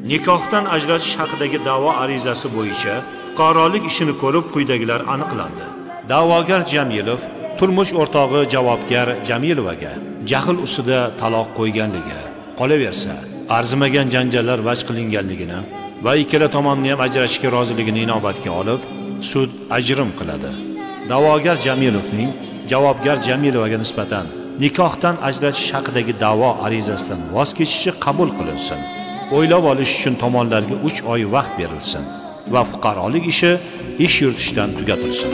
Nikohdan ajratish haqidagi da'vo arizasi bo'yicha fuqarolik ishini ko'rib quyidagilar aniqlandi. Da'vogar Jamilov turmush o'rtog'i javobgar Jamilovaga jahl ustida taloq qo'yganligi, qolaversa, arzimagan janjallar vaj qilinganligini va ikkala tomonni ham ajrashishga roziligini inobatga olib, sud ajrim qiladi. Da'vogar Jamilovning javobgar Jamilovaga nisbatan nikohdan ajratish haqidagi da'vo arizasidan voz kechishi qabul qilinsin. O'ylab olish uchun tomonlarga 3 oy vaqt berilsin va fuqarolik ishi ish yuritishdan tugatilsin.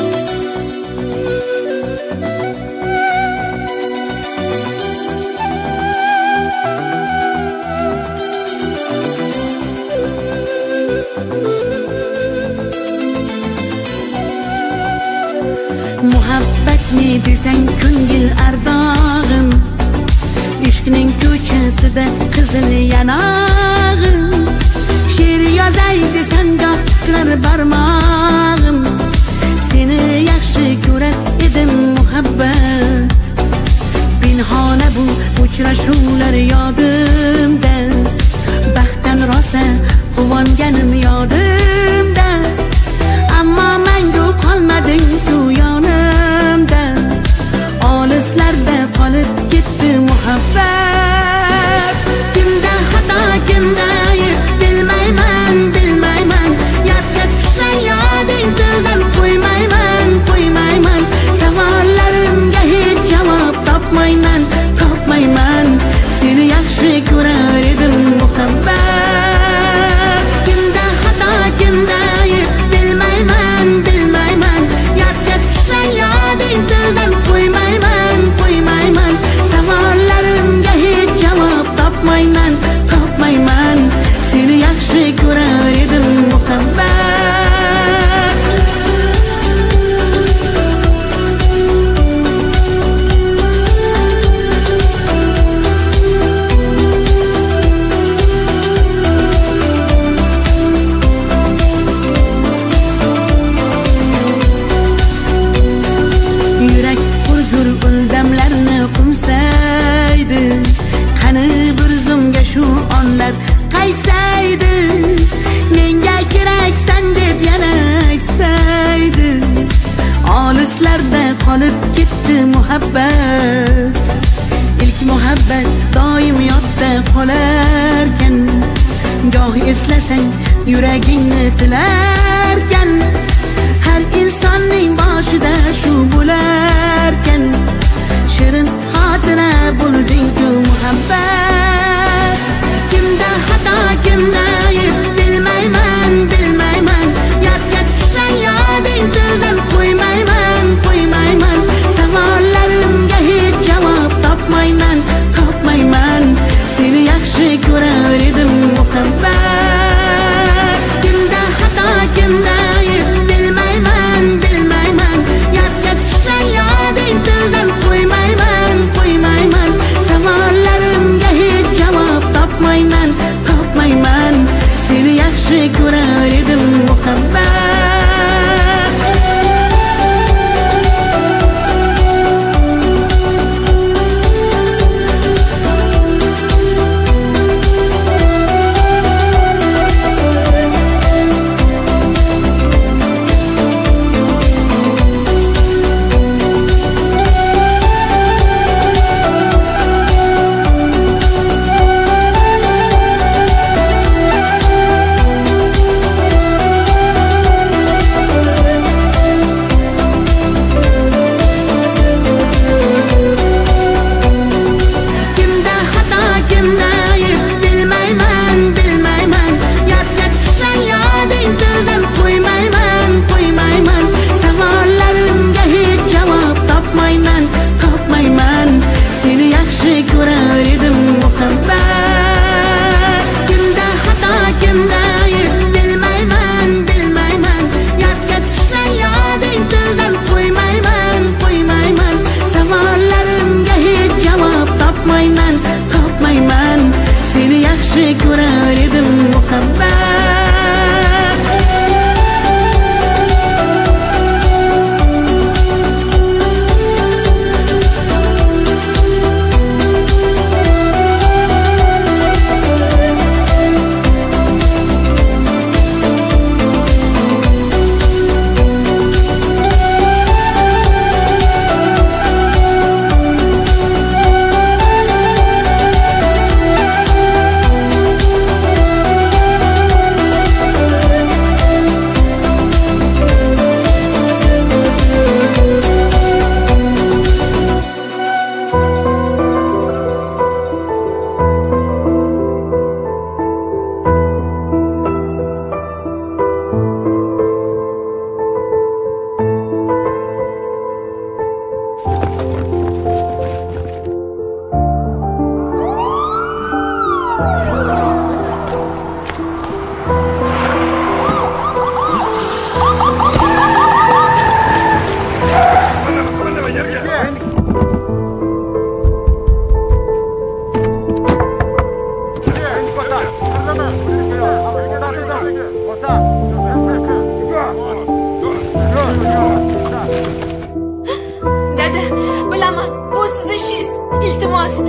Muhabbat ne desang ko'ngil ardog'im, ishqning ko'chasida qizil yanog'im, she'r yozay desam goh titrar barmog'im, seni yaxshi ko'rar edim muhabbat, pinhona bu uchrashuvlar yodimda, baxtdan rosa quvonganim yodimda, ammo mangu qolmading tu yonimda, olislarda qolib ketdi muhabbat. Kimda xato kimda ayb bilmayman, bilmayman, yodga tushsa yoding tildan qo'ymayman, qo'ymayman, savollarimga hech javob topmayman, topmayman, seni yaxshi ko'rar edim muhabbat. Kimda xato kimda ayb bilmayman, bilmayman, yodga tushsa yoding tildan qo'ymayman, qo'ymayman, savollarimga hech javob topmayman, topmayman, seni yaxshi ko'rar edim muhabbat. Yurak urgur uldamlarni qumsaydi, qani bir zumga shu onlar qaytsaydi, menga keraksan deb yana aytsaydi, olislarda qolib ketdi muhabbat. Ilk muhabbat doim yodda qolarkan, goh eslasang yuragingni tilarkan, har insonning boshida shu bo'larkan, shirin xotira bo'lding-ku muhabbat. Kimda xato kimda ayb bilmayman, bilmayman, yodga tushsa yoding tildan qo'ymayman, qo'ymayman, savollarimga hech javob topmayman, topmayman, seni yaxshi ko'rar edim muhabbat. Kimda xato kimda ayb bilmayman, bilmayman, yodga tushsa yoding tildan qo'ymayman, qo'ymayman, savollarimga hech javob topmayman, topmayman, seni yaxshi ko'rar edim muhabbat.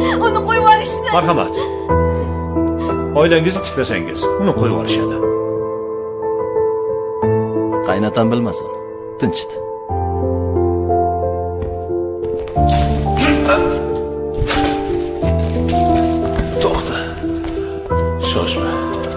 Uni qo'yib yuborishsin. Marhamat. Oilangizni tiklasangiz, uni qo'yib yuborishadi. Qaynatam bilmasin. Tinchdi. To'xta. Shoshma.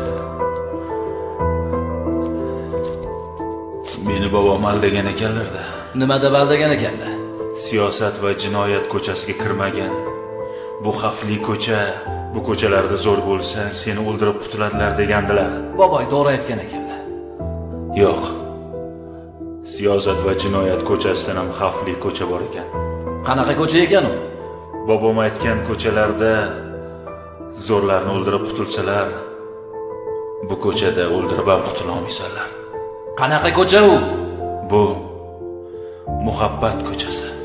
Meni bobom aldagan ekanlar-da. Nima deb aldagan ekanlar? Siyosat va jinoyat ko'chasiga kirmagan. Bu xavfli ko'cha, bu ko'chalarda zo'r bo'lsa, seni o'ldirib qutuladilar degandilar. Boboy to'g'ri aytgan ekanlar. Yo'q. Siyosat va jinoyat ko'chasidan ham xavfli ko'cha bor ekan. Qanaqa ko'cha ekan u? Bobom aytgan ko'chalarda zo'rlarni o'ldirib qutulsalar, bu ko'chada o'ldirib ham qutula olmaysanlar. Qanaqa ko'cha u? Bu muhabbat ko'chasi.